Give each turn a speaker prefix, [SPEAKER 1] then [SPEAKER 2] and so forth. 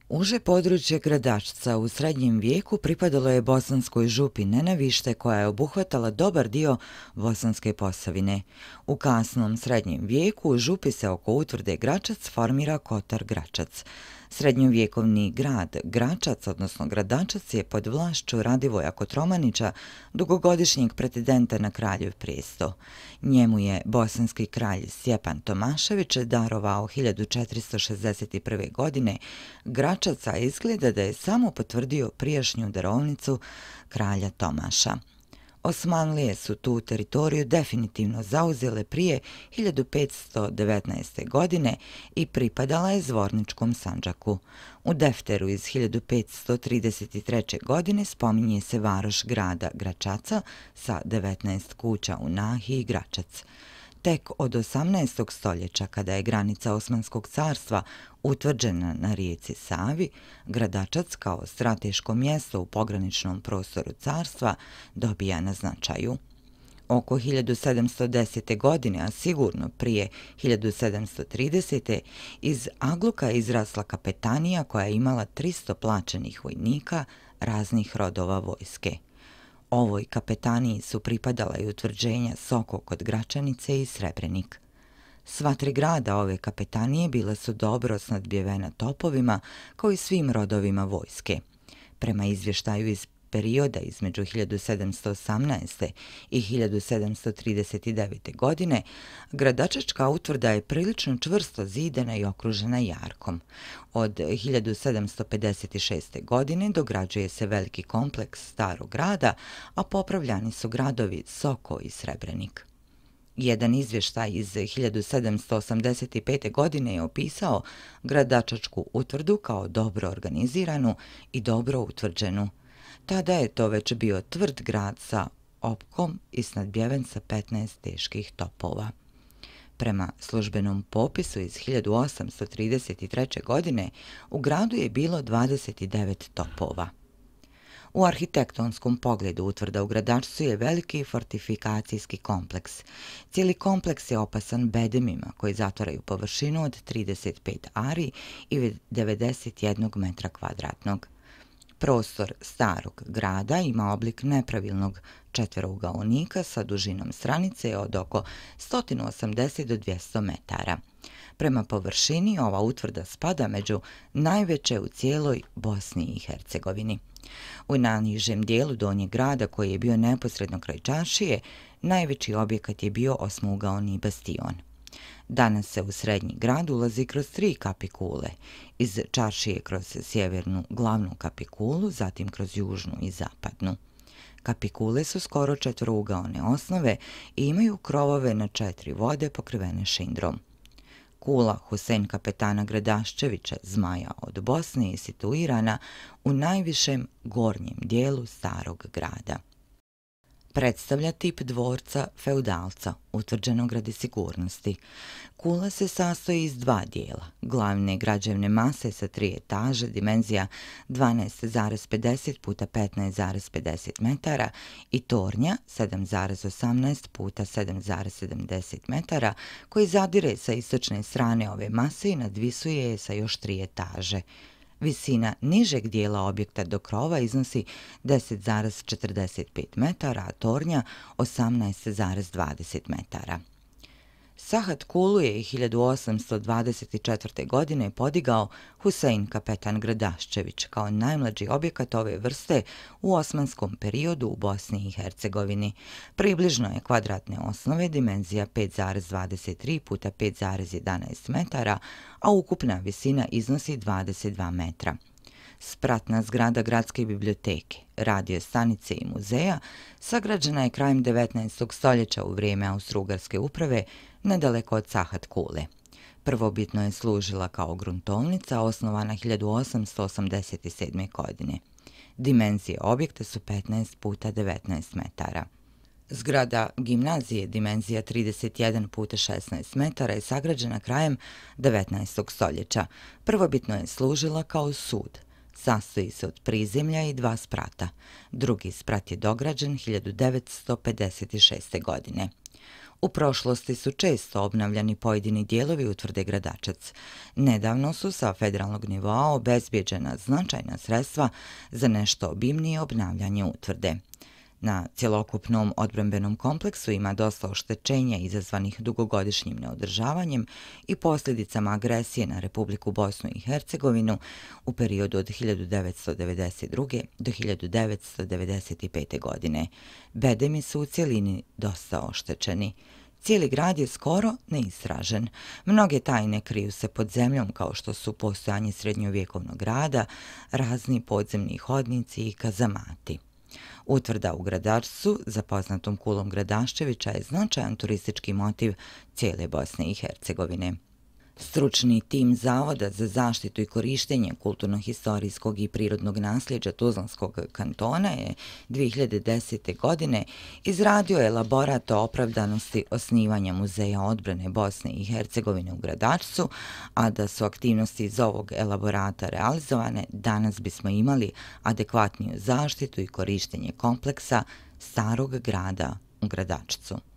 [SPEAKER 1] Uže područje Gradačca u srednjem vijeku pripadalo je Bosanskoj župi Nenevište koja je obuhvatala dobar dio Bosanske Posavine. U kasnom srednjem vijeku u župi se oko utvrde Gračac formira Kotar Gračac. Srednjovjekovni grad Gračac, odnosno Gradačac, je pod vlašću Radivoja Kotromanića, dugogodišnjeg pretendenta na kraljev prijesto. Njemu je bosanski kralj Stjepan Tomašević darovao 1461. godine Gračac, a izgleda da je samo potvrdio prijašnju darovnicu kralja Tomaša. Osmanlije su tu teritoriju definitivno zauzele prije 1519. godine i pripadala je Zvorničkom Sandžaku. U defteru iz 1533. godine spominje se varoš grada Gračaca sa 19 kuća u nahiji Gračac. Tek od 18. stoljeća, kada je granica Osmanskog carstva utvrđena na rijeci Savi, Gradačac kao strateško mjesto u pograničnom prostoru carstva dobija na značaju. Oko 1710. godine, a sigurno prije 1730. iz Agluka je izrasla kapetanija koja je imala 300 plaćenih vojnika raznih rodova vojske. Ovoj kapetaniji su pripadala i utvrđenja Soko kod Gračanice i Srebrenik. Sva tri grada ove kapetanije bila su dobro snadbijevena topovima, kao i svim rodovima vojske. Prema izvještaju iz perioda između 1718. i 1739. godine, Gradačačka utvrda je prilično čvrsto zidana i okružena jarkom. Od 1756. godine dograđuje se veliki kompleks starog grada, a popravljani su gradovi Soko i Srebrenik. Jedan izvještaj iz 1785. godine je opisao Gradačačku utvrdu kao dobro organiziranu i dobro utvrđenu. Tada je to već bio tvrd grad sa opkom i snadbjeven sa 15 teških topova. Prema službenom popisu iz 1833. godine u gradu je bilo 29 topova. U arhitektonskom pogledu utvrda u Gradačcu je veliki fortifikacijski kompleks. Cijeli kompleks je opasan bedemima koji zatvaraju površinu od 35 ari i 91 metra kvadratnog. Prostor starog grada ima oblik nepravilnog četverougaonika sa dužinom stranice od oko 180 do 200 metara. Prema površini ova utvrda spada među najveće u cijeloj Bosni i Hercegovini. U najnižem dijelu donjeg grada, koji je bio neposredno kraj čaršije, najveći objekat je bio osmougaoni bastion. Danas se u srednji grad ulazi kroz 3 kapikule, iz čaršije kroz sjevernu glavnu kapikulu, zatim kroz južnu i zapadnu. Kapikule su skoro četverougaone osnove i imaju krovove na 4 vode pokrivene šindrom. Kula Husein kapetana Gradaščevića, zmaja od Bosne, je situirana u najvišem gornjem dijelu starog grada. Predstavlja tip dvorca feudalca, utvrđenog radi sigurnosti. Kula se sastoji iz 2 dijela, glavne građevne mase sa 3 etaže, dimenzija 12,50 puta 15,50 metara i tornja 7,18 puta 7,70 metara, koji zadire sa istočne strane ove mase i nadvisuje je sa još 3 etaže. Visina nižeg dijela objekta do krova iznosi 10,45 metara, a tornja 18,20 metara. Sahat Kulu je 1824. godine podigao Husein kapetan Gradaščević kao najmlađi objekat ove vrste u osmanskom periodu u Bosni i Hercegovini. Približno je kvadratne osnove, dimenzija 5,23 puta 5,11 metara, a ukupna visina iznosi 22 metra. Spratna zgrada gradske biblioteke, radio stanice i muzeja sagrađena je krajem 19. stoljeća u vrijeme Austro-Ugarske uprave nedaleko od Sahat Kule. Prvobitno je služila kao gruntovnica, osnovana 1887. godine. Dimenzije objekta su 15 puta 19 metara. Zgrada gimnazije, dimenzija 31 puta 16 metara, je sagrađena krajem 19. stoljeća. Prvobitno je služila kao sud. Sastoji se od prizemlja i 2 sprata. Drugi sprat je dograđen 1956. godine. U prošlosti su često obnavljani pojedini dijelovi utvrde Gradačac. Nedavno su sa federalnog nivoa obezbjeđena značajna sredstva za nešto obimnije obnavljanje utvrde. Na cjelokupnom odbrambenom kompleksu ima dosta oštećenja izazvanih dugogodišnjim neodržavanjem i posljedicama agresije na Republiku Bosnu i Hercegovinu u periodu od 1992. do 1995. godine. Bedemi su u cjelini dosta oštećeni. Cijeli grad je skoro neistražen. Mnoge tajne kriju se pod zemljom kao što su postojanje srednjovjekovnog grada, razni podzemni hodnici i kazamati. Utvrda u Gradačcu, za poznatom kulom Gradaščevića, je značajan turistički motiv cijele Bosne i Hercegovine. Stručni tim Zavoda za zaštitu i korištenje kulturno-historijskog i prirodnog nasljeđa Tuzlanskog kantona je 2010. godine izradio elaborat o opravdanosti osnivanja Muzeja odbrane Bosne i Hercegovine u Gradačcu, a da su aktivnosti iz ovog elaborata realizovane, danas bismo imali adekvatniju zaštitu i korištenje kompleksa Starog grada u Gradačcu.